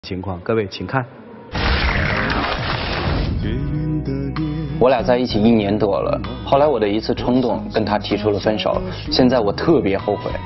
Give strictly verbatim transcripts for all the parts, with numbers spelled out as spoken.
情况，各位请看。 我俩在一起一年多了，后来我的一次冲动跟他提出了分手，现在我特别后悔。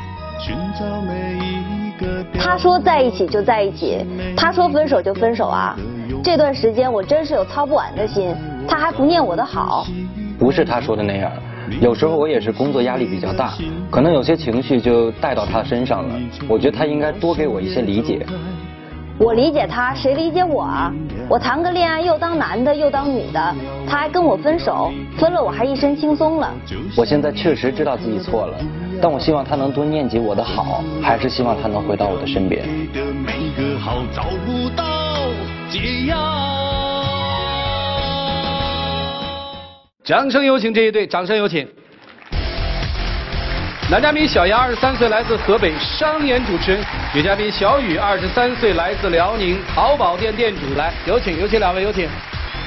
他说在一起就在一起，他说分手就分手啊！这段时间我真是有操不完的心，他还不念我的好。 不是他说的那样，有时候我也是工作压力比较大，可能有些情绪就带到他身上了。我觉得他应该多给我一些理解。 我理解他，谁理解我啊？我谈个恋爱又当男的又当女的，他还跟我分手，分了我还一身轻松了。 我现在确实知道自己错了，但我希望他能多念及我的好，还是希望他能回到我的身边。 掌声有请这一对，掌声有请。男嘉宾小杨，二十三岁，来自河北，商演主持人；女嘉宾小雨，二十三岁，来自辽宁，淘宝店店主。来，有请，有请两位，有请。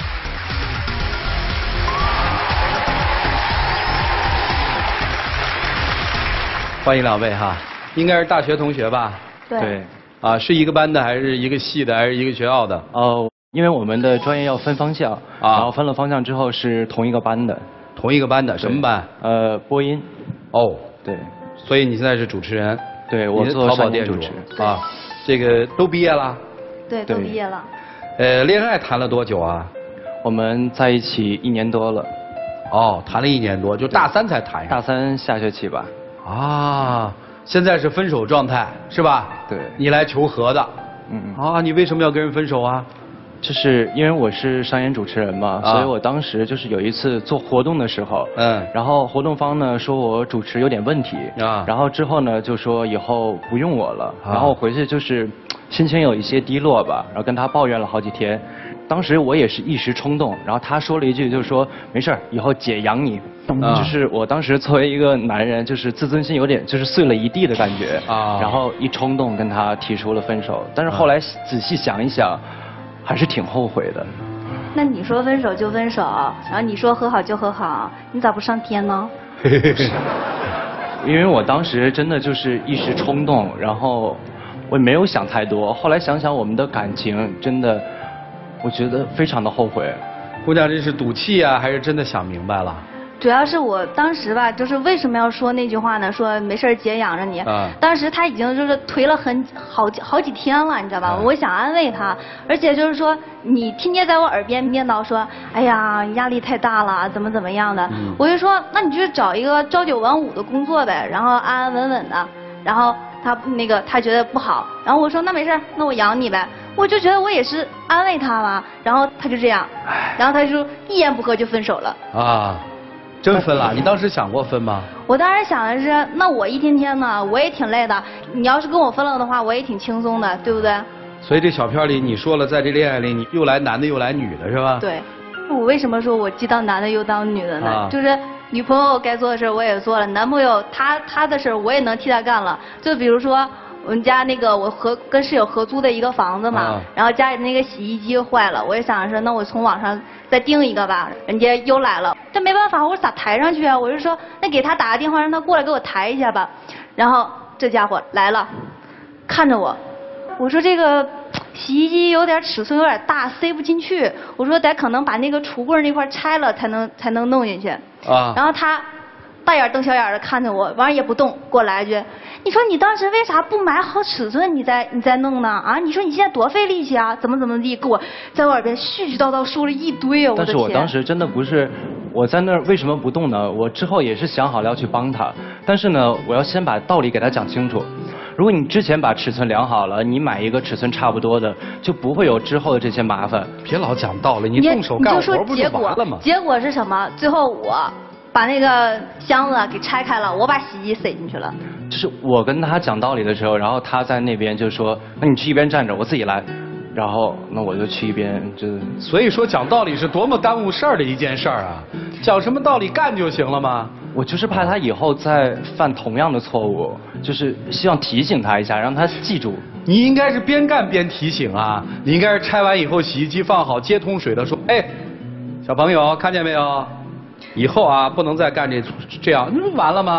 欢迎两位哈，应该是大学同学吧？ 对。 对。 啊，是一个班的，还是一个系的，还是一个学校的？ 哦，因为我们的专业要分方向，啊，然后分了方向之后是同一个班的。 同一个班的，什么班？ 呃，播音。 哦。 对， 所以你现在是主持人？ 对，我做淘宝店主啊。这个都毕业了？ 对，都毕业了。 呃，恋爱谈了多久啊？ 我们在一起一年多了。 哦，谈了一年多，就大三才谈上。 大三下学期吧。 啊，现在是分手状态是吧？ 对。 你来求和的。 嗯嗯。 啊，你为什么要跟人分手啊？ 就是因为我是商演主持人嘛，啊、所以我当时就是有一次做活动的时候，嗯，然后活动方呢说我主持有点问题，啊，然后之后呢就说以后不用我了，啊、然后回去就是心情有一些低落吧，然后跟他抱怨了好几天。当时我也是一时冲动，然后他说了一句，就是说没事儿，以后姐养你。啊、就是我当时作为一个男人，就是自尊心有点就是碎了一地的感觉，啊，然后一冲动跟他提出了分手。但是后来仔细想一想。还是挺后悔的。 那你说分手就分手，然后你说和好就和好，你咋不上天呢？ 因为我当时真的就是一时冲动，然后我也没有想太多。后来想想我们的感情，真的，我觉得非常的后悔。 姑娘，这是赌气啊，还是真的想明白了？ 主要是我当时吧，就是为什么要说那句话呢？说没事姐养着你。啊、当时他已经就是颓了很好几好几天了，你知道吧？啊、我想安慰他，而且就是说你天天在我耳边念叨说，哎呀压力太大了，怎么怎么样的。嗯、我就说那你就找一个朝九晚五的工作呗，然后安安稳稳的。然后他那个他觉得不好，然后我说那没事，那我养你呗。我就觉得我也是安慰他嘛，然后他就这样，然后他就一言不合就分手了。啊。 真分了？你当时想过分吗？ 我当时想的是，那我一天天呢，我也挺累的。你要是跟我分了的话，我也挺轻松的，对不对？ 所以这小片里你说了，在这恋爱里，你又来男的又来女的，是吧？ 对。我为什么说我既当男的又当女的呢？啊、就是女朋友该做的事我也做了，男朋友他他的事我也能替他干了。就比如说。我们家那个我合跟室友合租的一个房子嘛，啊、然后家里那个洗衣机坏了，我也想着说，那我从网上再订一个吧。人家又来了，这没办法，我咋抬上去啊？我就说，那给他打个电话，让他过来给我抬一下吧。然后这家伙来了，看着我，我说这个洗衣机有点尺寸有点大，塞不进去。我说得可能把那个橱柜那块拆了才能才能弄进去。啊。然后他大眼瞪小眼的看着我，完也不动，给我来一句。你说你当时为啥不买好尺寸你再你再弄呢？啊，你说你现在多费力气啊，怎么怎么地，给我在我耳边絮絮叨叨说了一堆啊！我的天。 但是我当时真的不是，我在那儿为什么不动呢？我之后也是想好了要去帮他，但是呢，我要先把道理给他讲清楚。如果你之前把尺寸量好了，你买一个尺寸差不多的，就不会有之后的这些麻烦。 别老讲道理，你动手干活不就完了吗？ 结果是什么？最后我把那个箱子给拆开了，我把洗衣机塞进去了。 就是我跟他讲道理的时候，然后他在那边就说：“那你去一边站着，我自己来。”然后那我就去一边就。 所以说讲道理是多么耽误事儿的一件事儿啊！讲什么道理干就行了吗？ 我就是怕他以后再犯同样的错误，就是希望提醒他一下，让他记住。 你应该是边干边提醒啊！你应该是拆完以后洗衣机放好，接通水的说：“哎，小朋友看见没有？以后啊不能再干这这样，那不完了吗？”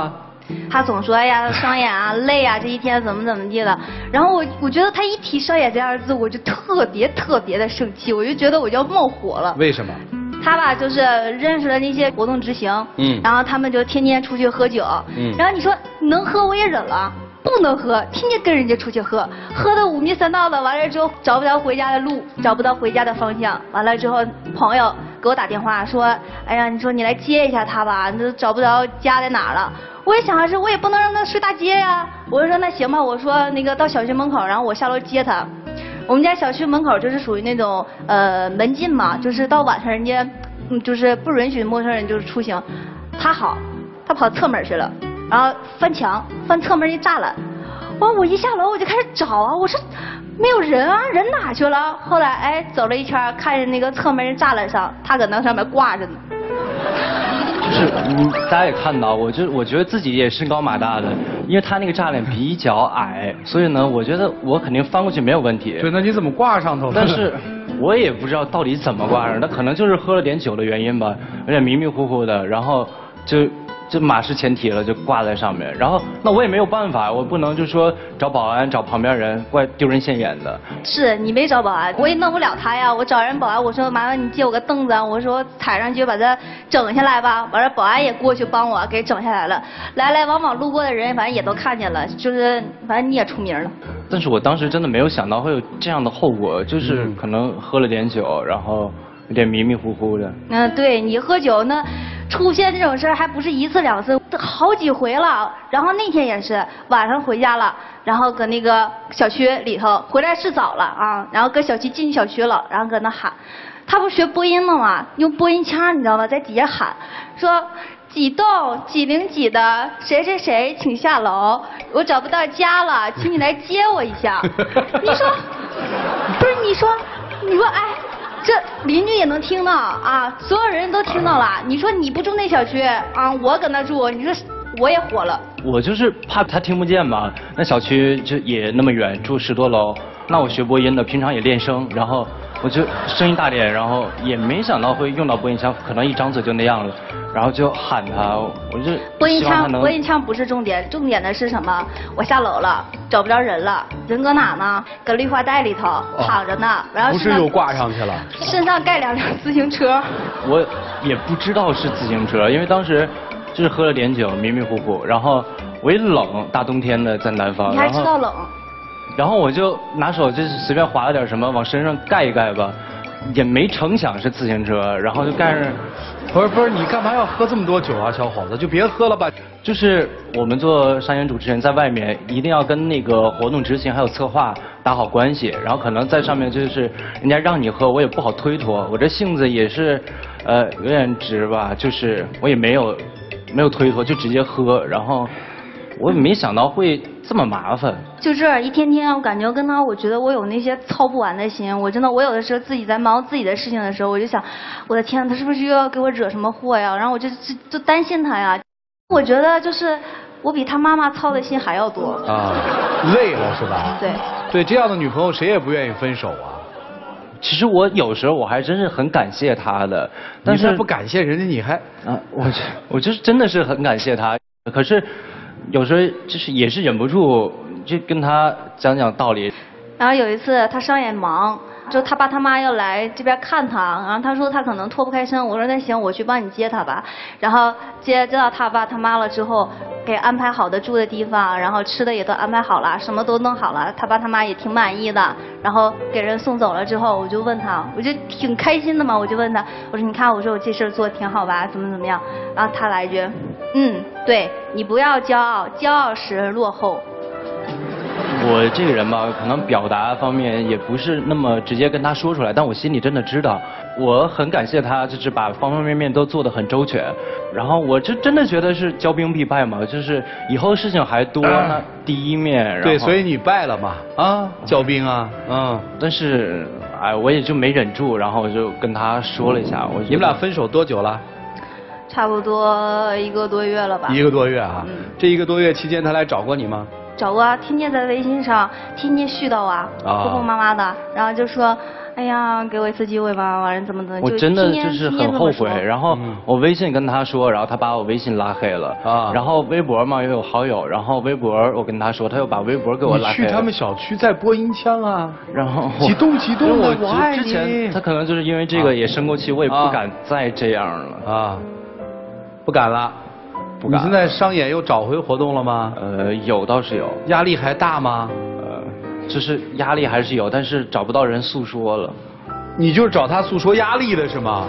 他总说哎呀商演啊累啊，这一天怎么怎么地的。然后我我觉得他一提商演这二字，我就特别特别的生气，我就觉得我就要冒火了。 为什么？ 他吧就是认识了那些活动执行，嗯，然后他们就天天出去喝酒，嗯，然后你说能喝我也忍了。不能喝，天天跟人家出去喝，喝的五迷三道的，完了之后找不到回家的路，找不到回家的方向，完了之后朋友给我打电话说，哎呀，你说你来接一下他吧，你都找不着家在哪了。我也想的是，我也不能让他睡大街呀，我就说那行吧，我说那个到小区门口，然后我下楼接他。我们家小区门口就是属于那种呃门禁嘛，就是到晚上人家嗯就是不允许陌生人就是出行。他好，他跑侧门去了。然后翻墙，翻侧门一栅栏，完我一下楼我就开始找啊，我说没有人啊，人哪去了？后来哎走了一圈，看见那个侧门栅栏上，他搁那上面挂着呢。 就是嗯，大家也看到，我就我觉得自己也身高马大的，因为他那个栅栏比较矮，所以呢，我觉得我肯定翻过去没有问题。 对，那你怎么挂上头了？ 但是我也不知道到底怎么挂上，那可能就是喝了点酒的原因吧，有点迷迷糊糊的，然后就。就马失前蹄了，就挂在上面。然后那我也没有办法，我不能就说找保安找旁边人，怪丢人现眼的。 是你没找保安，我也弄不了他呀。我找人保安，我说麻烦你借我个凳子，我说踩上去把他整下来吧。完了保安也过去帮我给整下来了。来来往往路过的人反正也都看见了，就是反正你也出名了。 但是我当时真的没有想到会有这样的后果，就是可能喝了点酒，然后有点迷迷糊糊的。 嗯，对你喝酒呢。出现这种事儿还不是一次两次，好几回了。然后那天也是晚上回家了，然后搁那个小区里头回来是早了啊，然后搁小区进小区了，然后搁那喊，他不是学播音的吗？用播音腔你知道吗？在底下喊说几栋几零几的谁谁谁请下楼，我找不到家了，请你来接我一下。你说不是你说你说哎。这邻居也能听到啊，所有人都听到了。你说你不住那小区啊，我搁那住，你说我也火了。 我就是怕他听不见嘛，那小区就也那么远，住十多楼。那我学播音的，平常也练声，然后我就声音大点，然后也没想到会用到播音腔，可能一张嘴就那样了，然后就喊他，我就播音腔，播音腔不是重点，重点的是什么？我下楼了，找不着人了，人搁哪呢？搁绿化带里头躺着呢，然后不是又挂上去了， 身上盖两辆自行车。 我也不知道是自行车，因为当时就是喝了点酒，迷迷糊糊，然后我一冷，大冬天的在南方， 你还知道冷？ 然后我就拿手就是随便划了点什么往身上盖一盖吧，也没成想是自行车，然后就盖上。 不是不是，你干嘛要喝这么多酒啊，小伙子？就别喝了吧。 就是我们做商演主持人，在外面一定要跟那个活动执行还有策划打好关系，然后可能在上面就是人家让你喝，我也不好推脱，我这性子也是呃有点直吧，就是我也没有没有推脱，就直接喝，然后我也没想到会这么麻烦。 就这一天天，我感觉跟他，我觉得我有那些操不完的心。我真的，我有的时候自己在忙自己的事情的时候，我就想，我的天，他是不是又要给我惹什么祸呀？然后我就就就担心他呀。我觉得就是我比他妈妈操的心还要多。 啊，累了是吧？ 对。 对，这样的女朋友谁也不愿意分手啊。 其实我有时候我还真是很感谢他的，但是你不感谢人家你还啊，我我就是真的是很感谢他，可是有时候就是也是忍不住就跟他讲讲道理。 然后有一次他商演忙，就他爸他妈要来这边看他，然后他说他可能脱不开身，我说那行我去帮你接他吧。然后接接到他爸他妈了之后，给安排好的住的地方，然后吃的也都安排好了，什么都弄好了，他爸他妈也挺满意的。然后给人送走了之后，我就问他，我就挺开心的嘛，我就问他，我说你看，我说我这事儿做的挺好吧，怎么怎么样？然后他来一句，嗯，对你不要骄傲，骄傲使人落后。 我这个人吧，可能表达方面也不是那么直接跟他说出来，但我心里真的知道，我很感谢他，就是把方方面面都做得很周全。然后我就真的觉得是骄兵必败嘛，就是以后事情还多，那、嗯、第一面。然后对，所以你败了嘛，啊，骄兵啊，嗯。 但是，哎，我也就没忍住，然后我就跟他说了一下。我你们俩分手多久了？ 差不多一个多月了吧。 一个多月啊，嗯、这一个多月期间，他来找过你吗？ 找过啊，天天在微信上天天絮叨啊，婆婆妈妈的，然后就说，哎呀，给我一次机会吧，完了怎么怎么。 我真的就是很后悔，然后我微信跟他说，然后他把我微信拉黑了，啊，然后微博嘛又有好友，然后微博我跟他说，他又把微博给我拉黑了。 你去他们小区再播音腔啊， 然后激动激动的， 我爱你。之前他可能就是因为这个也生过气，我也不敢再这样了啊， 不敢了。你现在商演又找回活动了吗？ 呃，有倒是有。 压力还大吗？ 呃，就是压力还是有，但是找不到人诉说了。 你就是找他诉说压力的是吗？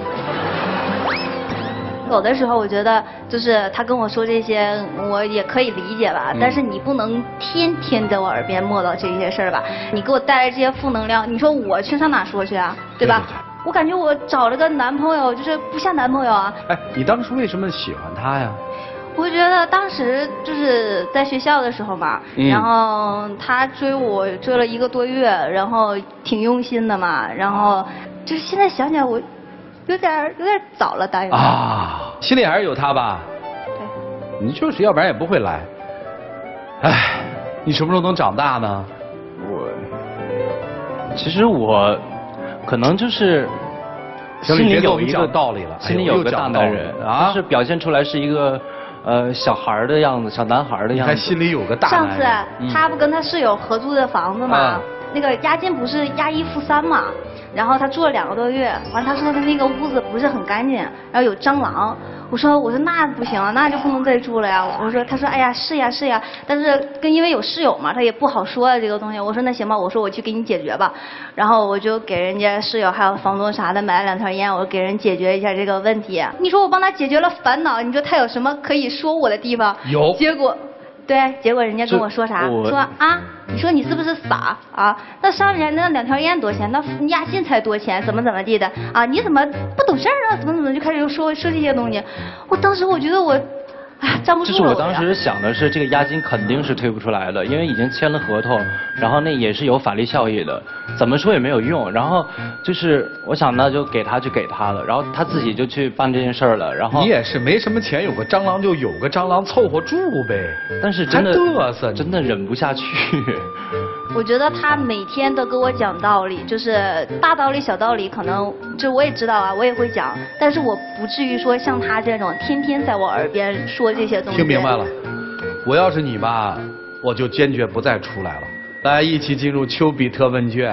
有的时候我觉得，就是他跟我说这些，我也可以理解吧。嗯、但是你不能天天在我耳边磨叨这些事儿吧？你给我带来这些负能量，你说我去上哪说去啊？对吧？对对对，我感觉我找了个男朋友，就是不像男朋友啊。 哎，你当初为什么喜欢他呀？ 我觉得当时就是在学校的时候嘛，嗯、然后他追我追了一个多月，然后挺用心的嘛，然后就是现在想想我有点有点早了，答应啊，心里还是有他吧？ 对， 你就是要不然也不会来。哎，你什么时候能长大呢？ 我其实我可能就是心里有一个道理了， 心里有个大男人啊，但是表现出来是一个。呃，小孩的样子，小男孩的样子。 他心里有个大男人。 上次他不跟他室友合租的房子嘛，嗯、那个押金不是押一付三嘛，然后他住了两个多月，完他说他那个屋子不是很干净，然后有蟑螂。我说我说那不行，那就不能再住了呀。我说他说哎呀是呀是呀，但是跟因为有室友嘛，他也不好说这个东西。我说那行吧，我说我去给你解决吧。然后我就给人家室友还有房东啥的买了两条烟，我给人解决一下这个问题。你说我帮他解决了烦恼，你说他有什么可以说我的地方？ 有。 结果。对，结果人家跟我说啥？说啊，你说你是不是傻啊？那上面那两条烟多少钱？那押金才多钱？怎么怎么地的啊？你怎么不懂事儿啊？怎么怎么就开始又说说这些东西？我当时我觉得我，哎，站不住了。 就是我当时想的是，这个押金肯定是退不出来的，因为已经签了合同，然后那也是有法律效益的，怎么说也没有用。然后就是我想那就给他就给他了，然后他自己就去办这件事儿了。然后你也是没什么钱，有个蟑螂就有个蟑螂凑合住呗。 但是真的嘚瑟， 真的忍不下去。 我觉得他每天都跟我讲道理，就是大道理小道理，可能就我也知道啊，我也会讲，但是我不至于说像他这种天天在我耳边说这些东西。 听明白了，我要是你吧，我就坚决不再出来了。来，一起进入丘比特问卷。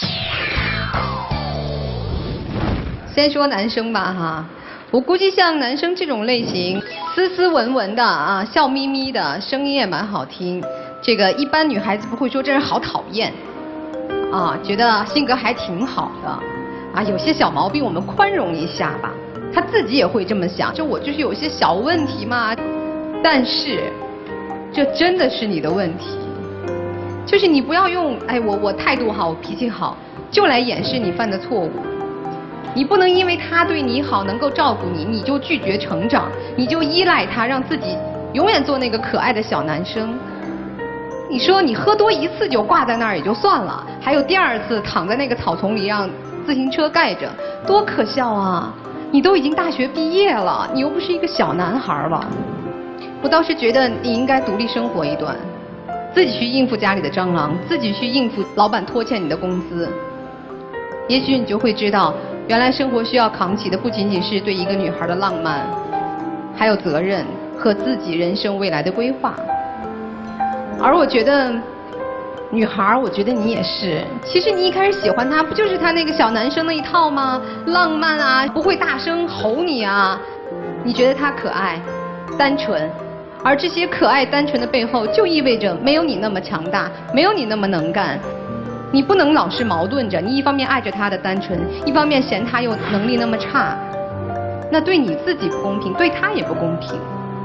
先说男生吧哈，我估计像男生这种类型，斯斯文文的啊，笑眯眯的，声音也蛮好听。这个一般女孩子不会说这人好讨厌，啊，觉得性格还挺好的，啊，有些小毛病我们宽容一下吧。他自己也会这么想，就我就是有些小问题嘛，但是这真的是你的问题，就是你不要用哎我我态度好，我脾气好，就来掩饰你犯的错误。你不能因为他对你好，能够照顾你，你就拒绝成长，你就依赖他，让自己永远做那个可爱的小男生。你说你喝多一次就挂在那儿也就算了，还有第二次躺在那个草丛里让自行车盖着，多可笑啊！你都已经大学毕业了，你又不是一个小男孩了。我倒是觉得你应该独立生活一段，自己去应付家里的蟑螂，自己去应付老板拖欠你的工资。也许你就会知道，原来生活需要扛起的不仅仅是对一个女孩的浪漫，还有责任和自己人生未来的规划。而我觉得，女孩，我觉得你也是。其实你一开始喜欢他，不就是他那个小男生那一套吗？浪漫啊，不会大声吼你啊。你觉得他可爱、单纯，而这些可爱、单纯的背后，就意味着没有你那么强大，没有你那么能干。你不能老是矛盾着，你一方面爱着他的单纯，一方面嫌他又能力那么差，那对你自己不公平，对他也不公平。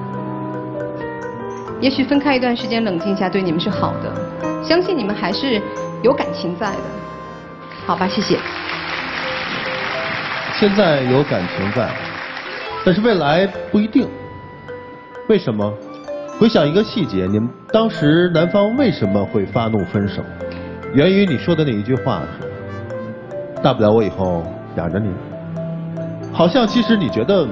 也许分开一段时间，冷静一下，对你们是好的。相信你们还是有感情在的，好吧？谢谢。 现在有感情在，但是未来不一定。为什么？回想一个细节，你们当时男方为什么会发怒分手？源于你说的那一句话是：大不了我以后养着你。好像其实你觉得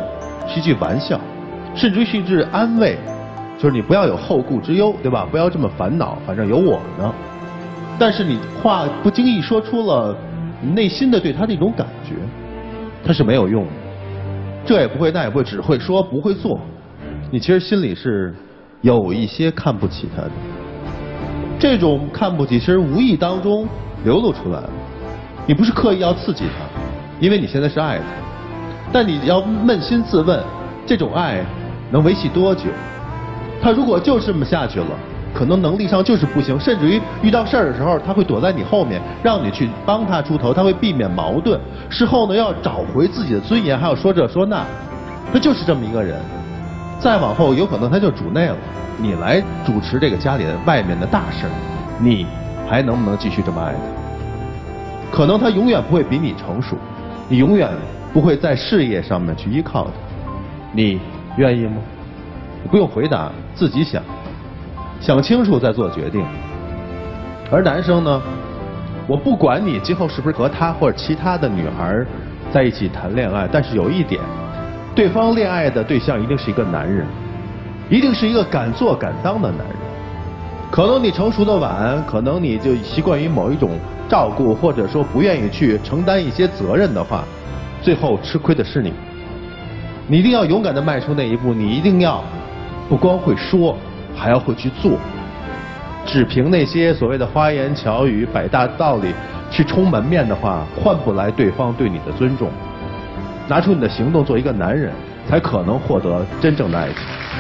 是一句玩笑，甚至于是一句安慰，就是你不要有后顾之忧，对吧？不要这么烦恼，反正有我呢。但是你话不经意说出了你内心的对他的一种感觉，他是没有用的。这也不会那也不会，只会说不会做。你其实心里是有一些看不起他的，这种看不起其实无意当中流露出来了。你不是刻意要刺激他，因为你现在是爱他，但你要扪心自问，这种爱能维系多久？他如果就这么下去了，可能能力上就是不行，甚至于遇到事儿的时候，他会躲在你后面，让你去帮他出头，他会避免矛盾。事后呢，要找回自己的尊严，还要说这说那，他就是这么一个人。再往后，有可能他就主内了，你来主持这个家里的外面的大事，你还能不能继续这么爱他？可能他永远不会比你成熟，你永远不会在事业上面去依靠他，你愿意吗？你不用回答，自己想，想清楚再做决定。而男生呢，我不管你今后是不是和他或者其他的女孩在一起谈恋爱，但是有一点，对方恋爱的对象一定是一个男人，一定是一个敢做敢当的男人。可能你成熟的晚，可能你就习惯于某一种照顾，或者说不愿意去承担一些责任的话，最后吃亏的是你。你一定要勇敢地迈出那一步，你一定要不光会说，还要会去做。只凭那些所谓的花言巧语、百大道理去充门面的话，换不来对方对你的尊重。拿出你的行动做一个男人，才可能获得真正的爱情。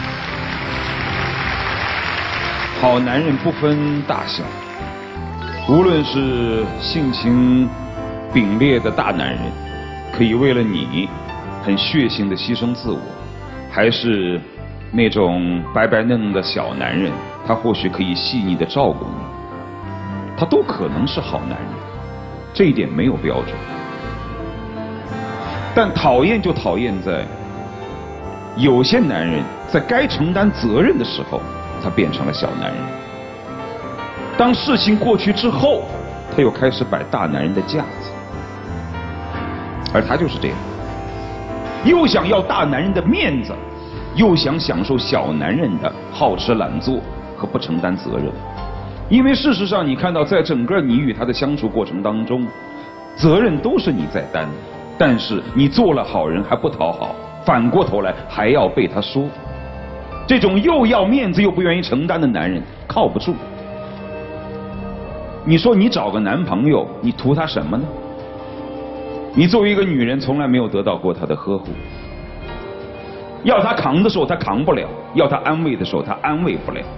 好男人不分大小，无论是性情秉烈的大男人，可以为了你很血性的牺牲自我，还是那种白白嫩嫩的小男人，他或许可以细腻的照顾你，他都可能是好男人，这一点没有标准。但讨厌就讨厌在有些男人在该承担责任的时候，他变成了小男人，当事情过去之后，他又开始摆大男人的架子，而他就是这样，又想要大男人的面子，又想享受小男人的好吃懒做和不承担责任。因为事实上你看到在整个你与他的相处过程当中，责任都是你在担，但是你做了好人还不讨好，反过头来还要被他说。这种又要面子又不愿意承担的男人靠不住。你说你找个男朋友，你图他什么呢？你作为一个女人从来没有得到过他的呵护，要他扛的时候他扛不了，要他安慰的时候他安慰不了。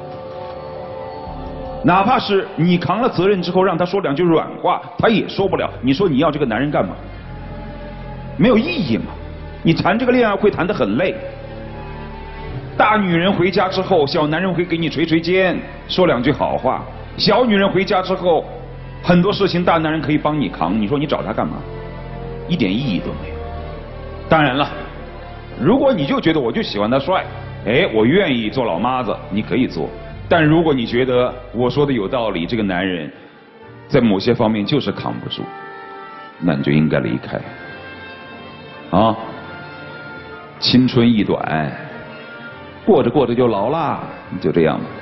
哪怕是你扛了责任之后让他说两句软话，他也说不了。你说你要这个男人干嘛？没有意义嘛。你谈这个恋爱会谈得很累。大女人回家之后，小男人会给你捶捶肩，说两句好话。小女人回家之后，很多事情大男人可以帮你扛，你说你找他干嘛？一点意义都没有。当然了，如果你就觉得我就喜欢他帅，哎，我愿意做老妈子，你可以做。但如果你觉得我说的有道理，这个男人在某些方面就是扛不住，那你就应该离开。啊，青春易短，过着过着就老啦，你就这样吧。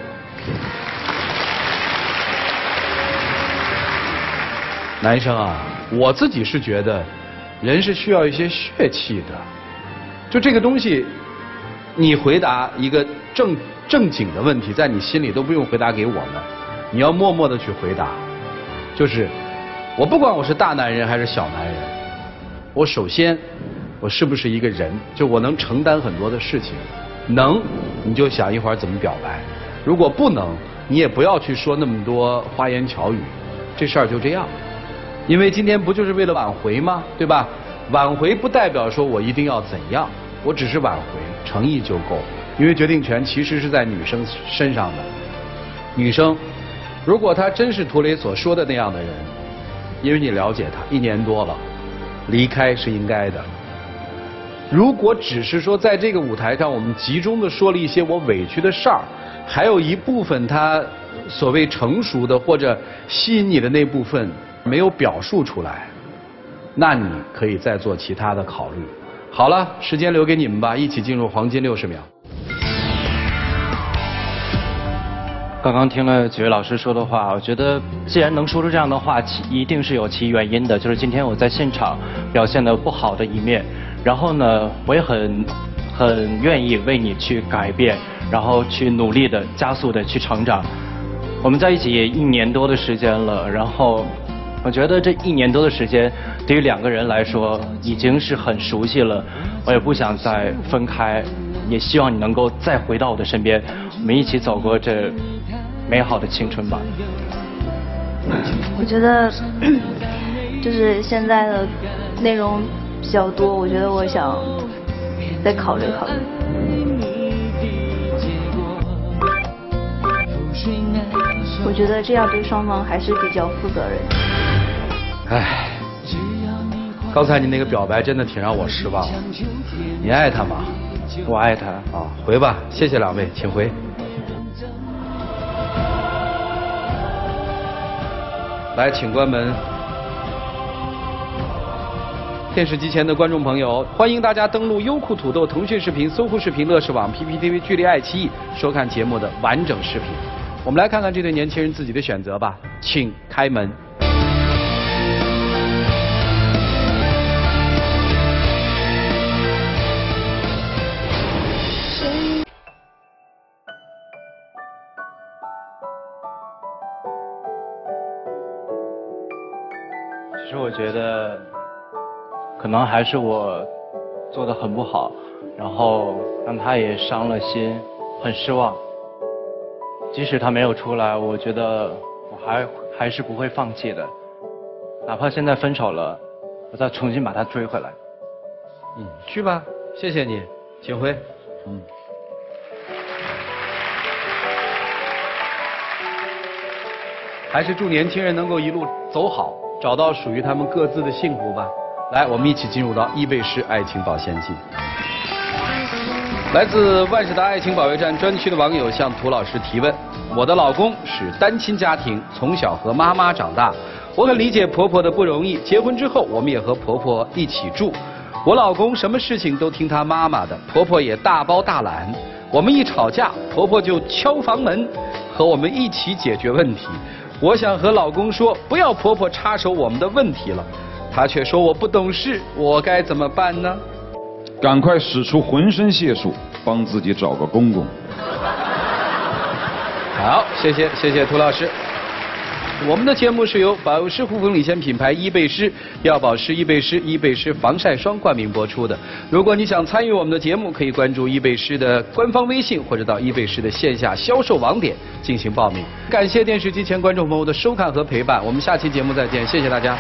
男生啊，我自己是觉得，人是需要一些血气的。就这个东西，你回答一个正正经的问题，在你心里都不用回答给我们，你要默默的去回答。就是我不管我是大男人还是小男人，我首先我是不是一个人，就我能承担很多的事情。能，你就想一会儿怎么表白；如果不能，你也不要去说那么多花言巧语。这事儿就这样。因为今天不就是为了挽回吗？对吧？挽回不代表说我一定要怎样，我只是挽回，诚意就够。因为决定权其实是在女生身上的。女生，如果她真是涂磊所说的那样的人，因为你了解她一年多了，离开是应该的。如果只是说在这个舞台上我们集中的说了一些我委屈的事儿，还有一部分她所谓成熟的或者吸引你的那部分没有表述出来，那你可以再做其他的考虑。 好了，时间留给你们吧，一起进入黄金六十秒。 刚刚听了几位老师说的话，我觉得既然能说出这样的话，其一定是有其原因的。就是今天我在现场表现的不好的一面，然后呢，我也很很愿意为你去改变，然后去努力的加速的去成长。我们在一起也一年多的时间了，然后我觉得这一年多的时间对于两个人来说已经是很熟悉了，我也不想再分开，也希望你能够再回到我的身边，我们一起走过这美好的青春吧。 我觉得就是现在的内容比较多，我觉得我想再考虑考虑。我觉得这样对双方还是比较负责任。 唉，刚才你那个表白真的挺让我失望的。你爱他吗？ 我爱他。 啊，回吧，谢谢两位，请回。来，请关门。电视机前的观众朋友，欢迎大家登录优酷、土豆、腾讯视频、搜狐视频、乐视网、P P T V、距离爱奇艺收看节目的完整视频。我们来看看这对年轻人自己的选择吧，请开门。 其实我觉得可能还是我做得很不好，然后让他也伤了心，很失望。即使他没有出来，我觉得我还还是不会放弃的，哪怕现在分手了，我再重新把他追回来。 嗯，去吧，谢谢你，请回。嗯。还是祝年轻人能够一路走好，找到属于他们各自的幸福吧。来，我们一起进入到伊贝诗爱情保鲜剂。来自万事达爱情保卫战专区的网友向涂老师提问：我的老公是单亲家庭，从小和妈妈长大，我很理解婆婆的不容易。结婚之后，我们也和婆婆一起住。我老公什么事情都听他妈妈的，婆婆也大包大揽。我们一吵架，婆婆就敲房门，和我们一起解决问题。我想和老公说，不要婆婆插手我们的问题了，他却说我不懂事，我该怎么办呢？ 赶快使出浑身解数，帮自己找个公公。 好，谢谢谢谢涂老师。我们的节目是由保湿护肤领先品牌伊贝诗、要保湿伊贝诗、伊贝诗防晒霜冠名播出的。如果你想参与我们的节目，可以关注伊贝诗的官方微信，或者到伊贝诗的线下销售网点进行报名。感谢电视机前观众朋友的收看和陪伴，我们下期节目再见，谢谢大家。